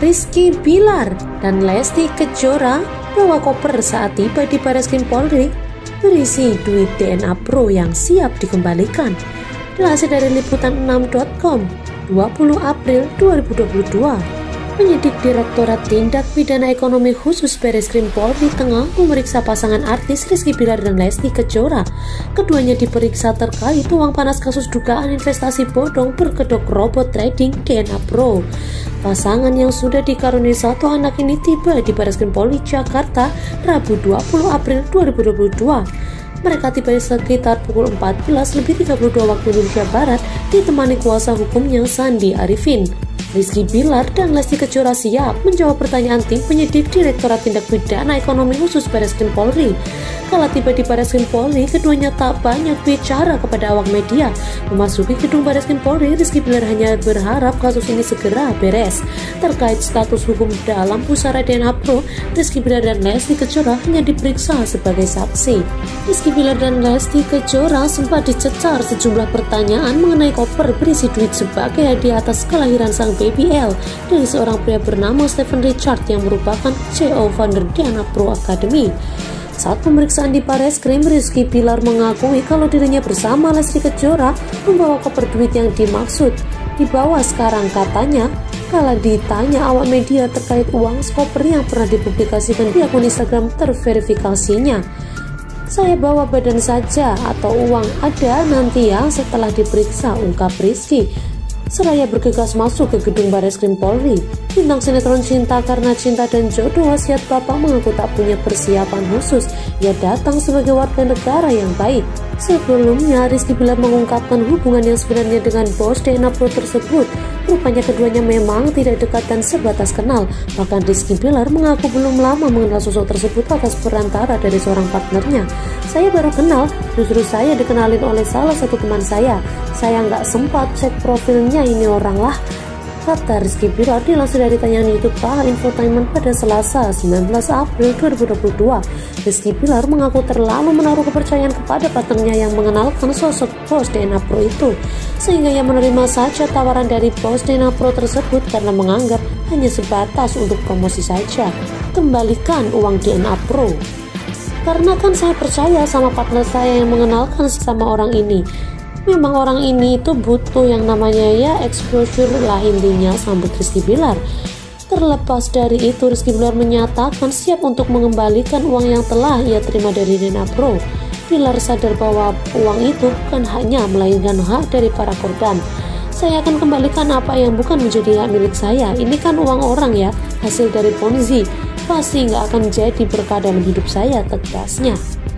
Rizky Bilar dan Lesti Kejora bawa koper saat tiba di Barreskrim Polri berisi duit DNA Pro yang siap dikembalikan. Dilansir dari liputan6.com 20 April 2022, penyidik Direktorat Tindak Pidana Ekonomi Khusus Barreskrim Polri tengah memeriksa pasangan artis Rizky Bilar dan Lesti Kejora. Keduanya diperiksa terkait uang panas kasus dugaan investasi bodong berkedok robot trading DNA Pro. Pasangan yang sudah dikaruniai satu anak ini tiba di Barreskrim Polri Jakarta Rabu 20 April 2022. Mereka tiba sekitar pukul 14.32 waktu Indonesia Barat ditemani kuasa hukumnya Sandi Arifin. Rizky Bilar dan Lesti Kejora siap menjawab pertanyaan tim penyidik Direktorat Tindak Pidana Ekonomi Khusus Barreskrim Polri. Kala tiba di Barreskrim Polri, keduanya tak banyak bicara kepada awak media. Memasuki gedung Barreskrim Polri, Rizky Bilar hanya berharap kasus ini segera beres. Terkait status hukum dalam pusara DNA Pro, Rizky Bilar dan Lesti Kejora hanya diperiksa sebagai saksi. Rizky Bilar dan Lesti Kejora sempat dicecar sejumlah pertanyaan mengenai koper berisi duit sebagai hadiah atas kelahiran sang baby L dari seorang pria bernama Stephen Richard yang merupakan CEO founder DNA Pro Academy. Saat pemeriksaan di Barreskrim, Rizky Bilar mengakui kalau dirinya bersama Lesti Kejora membawa koper duit yang dimaksud dibawa sekarang. Katanya, kala ditanya awak media terkait uang koper yang pernah dipublikasikan di akun Instagram terverifikasinya, "Saya bawa badan saja atau uang ada nanti ya setelah diperiksa," ungkap Rizky. Seraya bergegas masuk ke gedung Barreskrim Polri, bintang sinetron Cinta Karena Cinta dan Jodoh Wasiat Bapak mengaku tak punya persiapan khusus. Ia datang sebagai warga negara yang baik. Sebelumnya, Rizky Bilar mengungkapkan hubungan yang sebenarnya dengan bos DNA Pro tersebut. Rupanya keduanya memang tidak dekat dan sebatas kenal. Bahkan Rizky Bilar mengaku belum lama mengenal sosok tersebut atas perantara dari seorang partnernya. "Saya baru kenal, justru saya dikenalin oleh salah satu teman saya. Saya nggak sempat cek profilnya ini orang lah," kata Rizky Bilar dilansir dari tayangan YouTube Paha Infotainment pada Selasa 19 April 2022. Rizky Bilar mengaku terlalu menaruh kepercayaan kepada partnernya yang mengenalkan sosok bos DNA Pro itu, sehingga ia menerima saja tawaran dari bos DNA Pro tersebut karena menganggap hanya sebatas untuk promosi saja. "Kembalikan uang DNA Pro. Karena kan saya percaya sama partner saya yang mengenalkan sama orang ini. Memang orang ini itu butuh yang namanya ya exposure lah intinya," sambut Rizky Bilar. Terlepas dari itu, Rizky Bilar menyatakan siap untuk mengembalikan uang yang telah ia terima dari DNA Pro. Bilar sadar bahwa uang itu bukan hanya melainkan hak dari para korban. "Saya akan kembalikan apa yang bukan menjadi hak milik saya. Ini kan uang orang ya, hasil dari Ponzi. Pasti nggak akan jadi berkah dalam hidup saya," tegasnya.